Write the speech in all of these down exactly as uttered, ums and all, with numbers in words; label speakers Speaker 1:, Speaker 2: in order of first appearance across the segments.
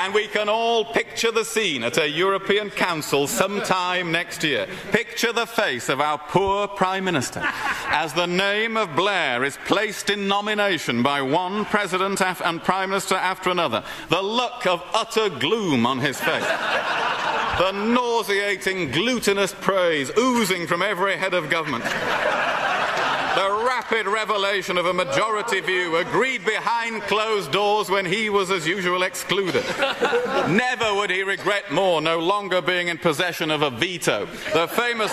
Speaker 1: And we can all picture the scene at a European Council sometime next year. Picture the face of our poor Prime Minister as the name of Blair is placed in nomination by one President and Prime Minister after another. The look of utter gloom on his face. The nauseating, glutinous praise oozing from every head of government. The rapid revelation of a majority view agreed behind closed doors when he was, as usual, excluded. Never would he regret more no longer being in possession of a veto. The famous...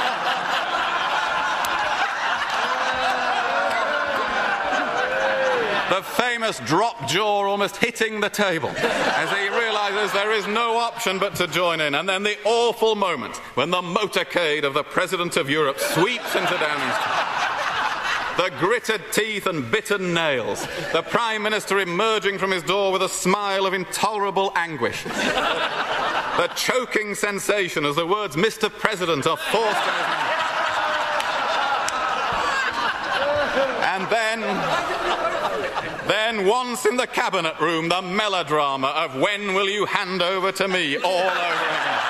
Speaker 1: The famous drop jaw almost hitting the table as he realises there is no option but to join in. And then the awful moment when the motorcade of the President of Europe sweeps into Downing Street. The gritted teeth and bitten nails. The Prime Minister emerging from his door with a smile of intolerable anguish. The choking sensation as the words "Mister President" are forced on his mouth. And then, then once in the cabinet room, the melodrama of "When will you hand over to me?" all over again.